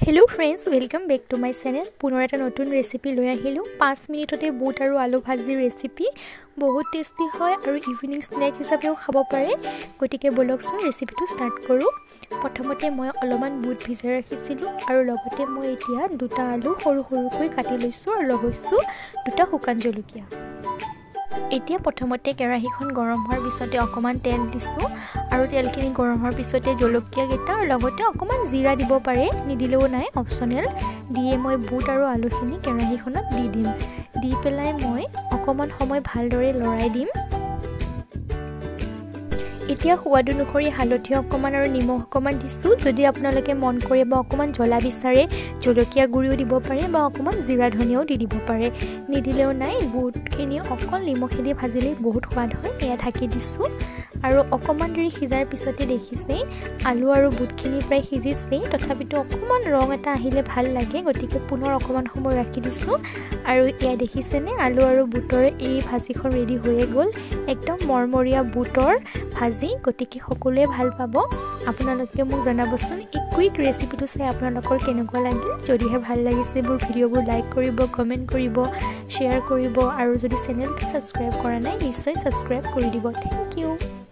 hello friends welcome back to my channel पुनः एक नतुन recipe লৈ আহিলো 5 मिनिटতে বুট আৰু আলু ভাজি ৰেচিপি বহুত টেস্টি হয় আৰু ইভিনিং স্নেক হিচাপেও খাব পাৰে গটিকে বলকচোন ৰেচিপিটো স্টাৰ্ট কৰো প্ৰথমতে মই অলপমান বুট ভিজাই ৰাখিছিলো আৰু লগতে মই এতিয়া দুটা আলু সৰু সৰুকৈ কাটি লৈছো আৰু লগৈছো দুটা শুকান জলকীয়া এতিয়া প্ৰথমতে কেৰাহীখন গৰম হোৱাৰ পিছতে অকমান তেল দিছো আৰু তেলখিনি গৰম হোৱাৰ পিছতে জলকীয়া গেটা আৰু লগতে অকমান জিৰা দিব পাৰে নিদিলেও নাই অপচনেল দিয়ে মই বুট আৰু আলুখিনি কেৰাহীখনত দি দিম দি পেলাই মই অকমান সময় ভালদৰে লৰাই দিম এতিয়া সোৱাদ অনুসৰি হালধি অকমান আৰু নিমখ অকমান দিছো যদি আপোনালোকে মন কৰে বা অকমান জ্বলা বিচাৰে জলকীয়া গুড়িও দিব পাৰে বা অকমান জিৰা ধনিয়াও দি দিব পাৰে নিদিলেও নাই বুটখিনি অকল নিমখেদি ভাজিলে বহুত সোৱাদ হয় এয়া ঢাকি দিছো আৰু অকমান দেৰি সিজাৰ পিছতে দেখিছে আলু আৰু বুটখিনি প্ৰায় সিজিছে তথাপিতো অকমান ৰং এটা আহিলে ভাল লাগে গটিকে পুনৰ অকমান সময় ৰাখি দিছো আৰু এয়া দেখিছেনে আলু আৰু বুটৰ এই ভাজিখন ৰেডি হৈয়ে গ'ল একদম মৰমৰীয়া বুটৰ ভাজি গটিকে সকলোৱে ভাল পাব আপোনালোকে মোক জনাবচোন এই কুইক ৰেচিপিটো চাই আপোনালোকৰ কেনেকুৱা লাগিল যদিহে ভাল লাগিছে মোৰ ভিডিঅ'বোৰ লাইক কৰিব কমেন্ট কৰিব শ্বেয়াৰ কৰিব আৰু যদি চেনেলটো সাবস্ক্ৰাইব কৰা নাই নিশ্চয় সাবস্ক্ৰাইব কৰি দিব থ্যাংক ইউ